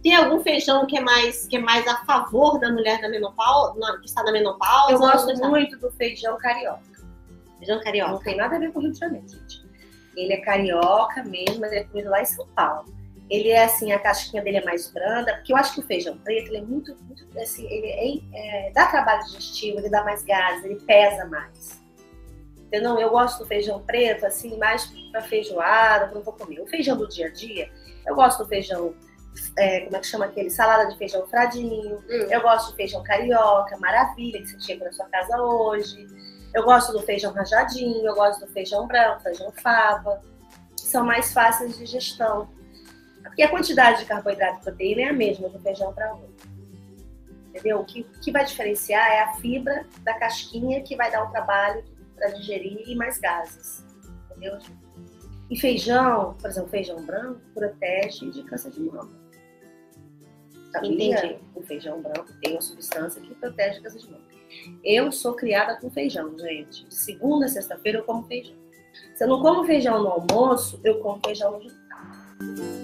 Tem algum feijão que é mais a favor da mulher da menopausa, que está na menopausa? Eu gosto muito do feijão carioca. Feijão carioca. Não tem nada a ver com o Rio de Janeiro, gente. Ele é carioca mesmo, ele é comido lá em São Paulo. Ele é assim, a casquinha dele é mais branda, porque eu acho que o feijão preto, ele é muito assim, ele dá trabalho digestivo, ele dá mais gases, ele pesa mais. Entendeu? Eu gosto do feijão preto, assim, mais para feijoada, quando eu vou comer. O feijão do dia a dia, eu gosto do feijão, como é que chama aquele? Salada de feijão fradinho. Eu gosto do feijão carioca, maravilha, que você chega na sua casa hoje. Eu gosto do feijão rajadinho, eu gosto do feijão branco, feijão fava. São mais fáceis de digestão. Porque a quantidade de carboidrato e proteína é a mesma do feijão para outro. Entendeu? O que vai diferenciar é a fibra da casquinha que vai dar o trabalho para digerir e mais gases. Entendeu? E feijão, por exemplo, feijão branco, protege de câncer de mama. Sabia? Entendi. O feijão branco tem uma substância que protege de câncer de mama. Eu sou criada com feijão, gente. De segunda a sexta-feira eu como feijão. Se eu não como feijão no almoço, eu como feijão no jantar.